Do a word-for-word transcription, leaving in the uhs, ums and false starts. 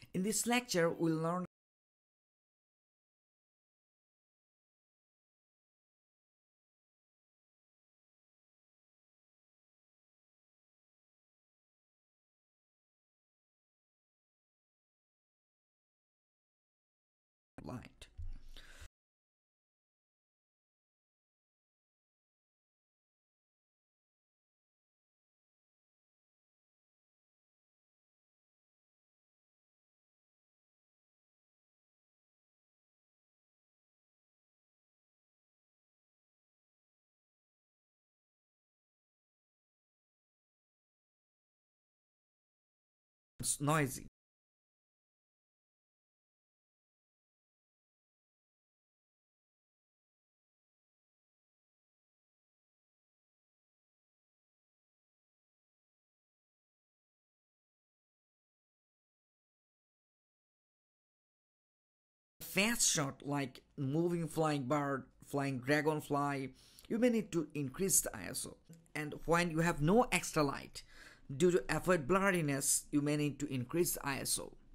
In this lecture, we'll learn light. It's noisy. Fast shot like moving flying bird, flying dragonfly, you may need to increase the I S O. And when you have no extra light, due to avoid blurriness, you may need to increase the I S O.